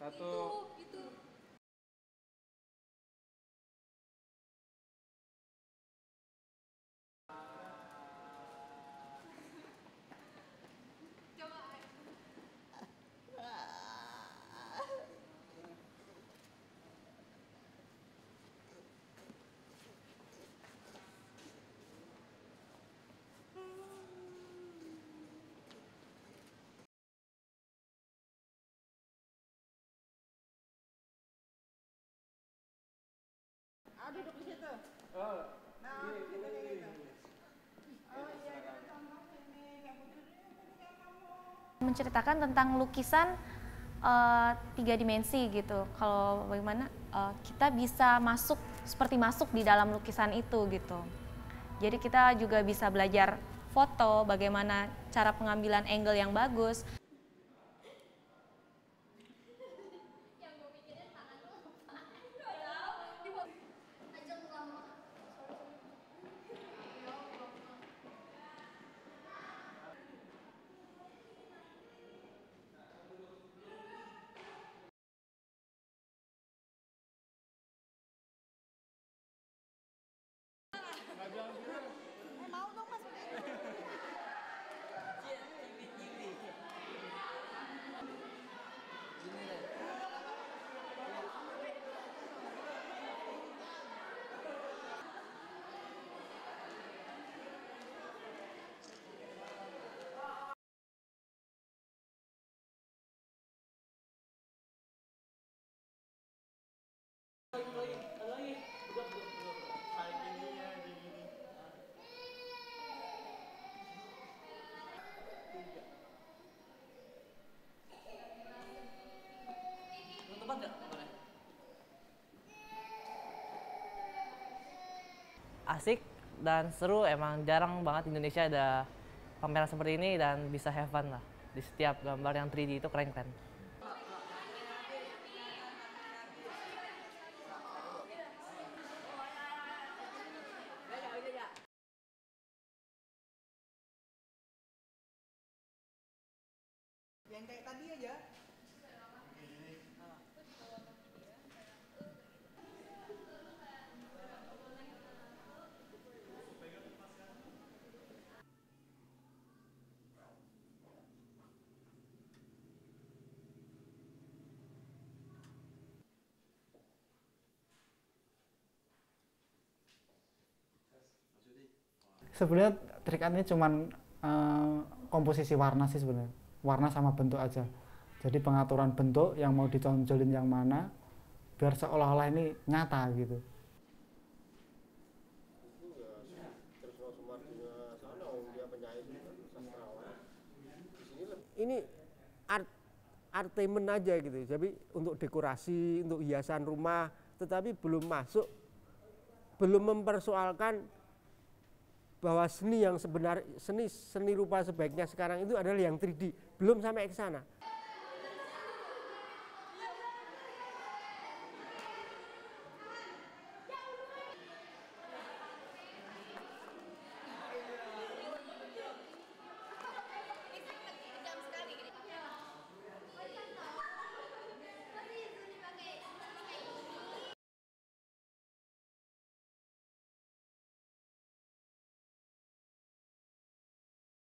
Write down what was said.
Satu. Itu. Duduk di situ. Nah, gitu. Oh iya, kita contoh ini. Menceritakan tentang lukisan 3 dimensi gitu. Kalau bagaimana kita bisa seperti masuk di dalam lukisan itu gitu. Jadi kita juga bisa belajar foto, bagaimana cara pengambilan angle yang bagus. Mau dong Mas. Asik dan seru, emang jarang banget Indonesia ada pameran seperti ini dan bisa have fun lah. Di setiap gambar yang 3D itu keren-keren. Yang kayak tadi aja. Sebenarnya trikannya cuman komposisi warna sih sebenarnya, warna sama bentuk aja. Jadi pengaturan bentuk yang mau ditonjolin yang mana, biar seolah-olah ini nyata gitu. Ini artemen aja gitu, jadi untuk dekorasi, untuk hiasan rumah, tetapi belum masuk, belum mempersoalkan bahwa seni yang sebenarnya, seni rupa sebaiknya sekarang itu adalah yang 3D, belum sampai ke sana.